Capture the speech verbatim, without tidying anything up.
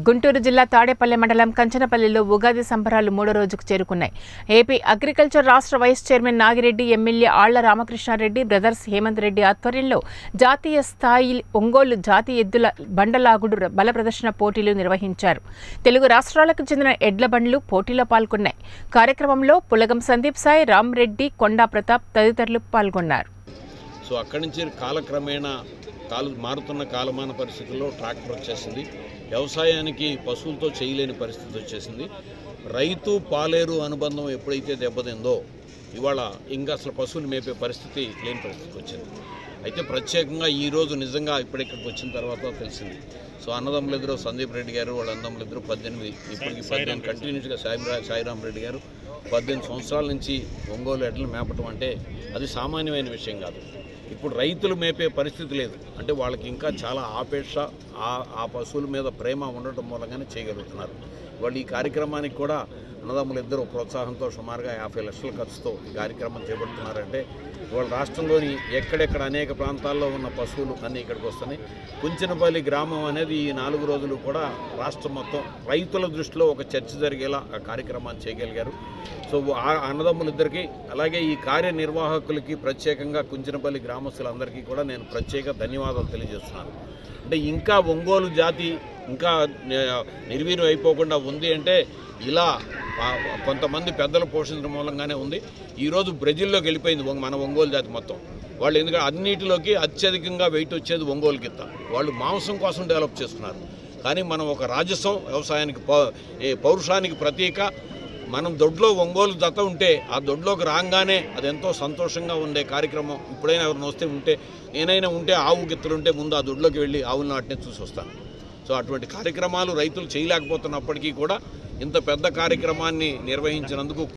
గుంటూరు జిల్లా తాడేపల్లి మండలం కంచనపల్లిలో ఉగాది సంబరాలు మూడో రోజుకు చేరుకున్నాయి. ఏపీ అగ్రికల్చర్ రాష్ట్ర vice chairman Nagireddy, MLA Alla Ramakrishnareddy, brothers Hemanth Reddy ఆధ్వర్యంలో జాతీయ స్థాయి ఒంగోలు జాతి ఎద్దుల బండలాగుడు బల ప్రదర్శన పోటీలు నిర్వహించారు. తెలుగు రాష్ట్రాలకు చెందిన ఎడ్ల బండ్లు పోటీలో పాల్గొన్నాయి. కార్యక్రమంలో పులగం సందీప్ సాయి, రామ్రెడ్డి, కొండా ప్రతాప్ తదితరులు పాల్గొన్నారు. సో అక్కడి నుంచి కాలక్రమేణా కాలు మారుతున్న కాలమాన పరిస్థితుల్లో ట్రాక్టర్ వచ్చేసింది. వ్యవసాయానికి పశువులతో చేయలేని పరిస్థితి వచ్చేసింది. రైతు పాలేరు అనుబంధం ఎప్పుడైతే దెబ్బతిందో ఇవాళ ఇంకా అసలు పశువులు మేపే పరిస్థితి లేని పరిస్థితి వచ్చింది. అయితే ప్రత్యేకంగా ఈరోజు నిజంగా ఇప్పుడు ఇక్కడికి వచ్చిన తర్వాత తెలిసింది. సో అన్నదమ్ములు ఇద్దరు సందీప్ రెడ్డి గారు, వాళ్ళ అన్నదమ్ములు ఇద్దరు పద్దెనిమిది ఇప్పటికి పద్దెనిమిది కంటిన్యూస్గా సాయి సాయిరామ్ రెడ్డి గారు పద్దెనిమిది సంవత్సరాల నుంచి ఒంగోలు ఎడ్లు మేపటం అంటే అది సామాన్యమైన విషయం కాదు. ఇప్పుడు రైతులు మేపే పరిస్థితి లేదు. అంటే వాళ్ళకి ఇంకా చాలా ఆపేక్ష, ఆ పశువుల మీద ప్రేమ ఉండటం మూలంగానే చేయగలుగుతున్నారు. వాళ్ళు ఈ కార్యక్రమానికి కూడా అన్నదమ్ములు ఇద్దరు ప్రోత్సాహంతో సుమారుగా యాభై లక్షల ఖర్చుతో ఈ కార్యక్రమం చేపడుతున్నారంటే వాళ్ళ రాష్ట్రంలోని ఎక్కడెక్కడ అనేక ప్రాంతాల్లో ఉన్న పశువులు అన్నీ ఇక్కడికి వస్తున్నాయి. కుంచనపల్లి గ్రామం అనేది ఈ నాలుగు రోజులు కూడా రాష్ట్రం మొత్తం రైతుల దృష్టిలో ఒక చర్చ జరిగేలా ఆ కార్యక్రమాన్ని చేయగలిగారు. సో ఆ అన్నదమ్ములిద్దరికీ అలాగే ఈ కార్యనిర్వాహకులకి ప్రత్యేకంగా కుంచనపల్లి గ్రామస్తులందరికీ కూడా నేను ప్రత్యేక ధన్యవాదాలు తెలియజేస్తున్నాను. అంటే ఇంకా ఒంగోలు జాతి ఇంకా నిర్వీర్యం అయిపోకుండా ఉంది అంటే ఇలా కొంతమంది పెద్దలు పోషించడం మూలంగానే ఉంది. ఈరోజు బ్రెజిల్లోకి వెళ్ళిపోయింది మన ఒంగోలు జాతి మొత్తం. వాళ్ళు ఎందుకంటే అన్నిటిలోకి అత్యధికంగా వెయిట్ వచ్చేది ఒంగోలు గిత్త. వాళ్ళు మాంసం కోసం డెవలప్ చేస్తున్నారు. కానీ మనం ఒక రాజసం, వ్యవసాయానికి పౌరుషానికి ప్రతీక. మనం దొడ్లో ఒంగోలు జత ఉంటే ఆ దొడ్లోకి రాగానే అది ఎంతో సంతోషంగా ఉండే కార్యక్రమం. ఇప్పుడైనా ఎవరిని వస్తే ఉంటే నేనైనా ఉంటే ఆవు గిత్తలు ఉంటే ముందు ఆ దొడ్లోకి వెళ్ళి ఆవుల నాటినే చూసి వస్తాను. సో అటువంటి కార్యక్రమాలు రైతులు చేయలేకపోతున్నప్పటికీ కూడా ఇంత పెద్ద కార్యక్రమాన్ని నిర్వహించినందుకు